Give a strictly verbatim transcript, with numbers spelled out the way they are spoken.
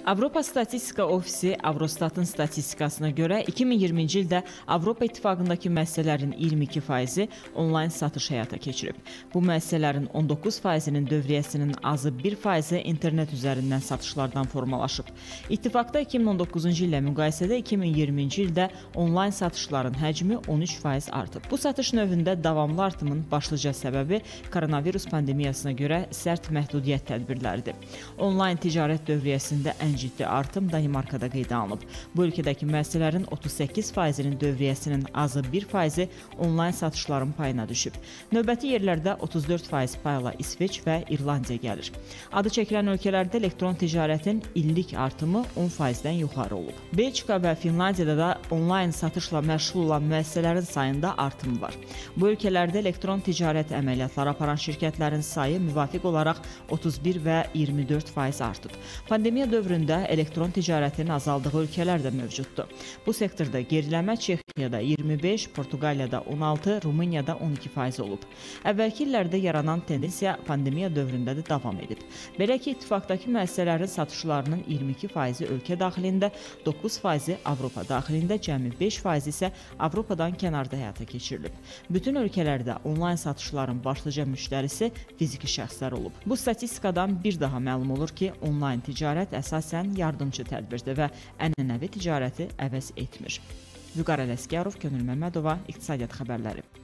Avropa Statistika Ofisi Avrostatın statistikasına görə iki min iyirminci ildə Avropa İttifaqındakı müəssisələrin iyirmi iki faizi onlayn satış həyata keçirib. Bu müəssisələrin on doqquz faizinin dövriyyəsinin azı bir faizi internet üzərindən satışlardan formalaşıb. İttifaqda iki min on doqquzuncu illə müqayisədə iki min iyirminci ildə onlayn satışların həcmi on üç faiz artıb. Bu satış növündə davamlı artımın başlıca səbəbi koronavirus pandemiyasına görə sərt məhdudiyyət tədbirləridir. Onlayn ticarət dövriyyəsində ən ciddi artım Danimarkada qeydə alınıb. Bu ölkədəki müəssisələrin otuz səkkiz faizinin dövriyyəsinin azı bir faizi onlayn satışların payına düşüb. Növbəti yerlərdə otuz dörd faiz payla İsveç və İrlandiya gəlir. Adı çəkilən ölkələrdə elektron ticarətin illik artımı on faizdən yuxarı olub. Belçika və Finlandiyada da onlayn satışla məşğul olan müəssisələrin sayında artım var. Bu ölkələrdə elektron ticarət əməliyyatları aparan şirkətlərin sayı müvafiq olaraq otuz bir və iyirmi dörd faiz artıb. Pandemiya dövründə elektron ticarətin azaldığı ölkələr də mövcuddur. Bu sektorda geriləmə Çexiyada iyirmi beş, Portuqaliyada on altı, Rumuniyada on iki faiz olub. Əvvəlki illərdə yaranan tendensiya pandemiya dövründə də davam edib. Belə ki, ittifaqdakı müəssisələrin satışlarının iyirmi iki faizi ölkə daxilində, doqquz faizi Avropa daxilində, cəmi beş faizi isə Avropadan kənarda həyata keçirilib. Bütün ölkələrdə onlayn satışların başlıca müştərisi fiziki şəxslər olub. Bu statistikadan bir daha məlum olur ki, onlayn ticarət əsasən yardımcı tədbirdir və ənənəvi ticarəti əvəz etmir. Vüqar Ələsgərov, Könül Məmmədova, İqtisadiyyat xəbərləri.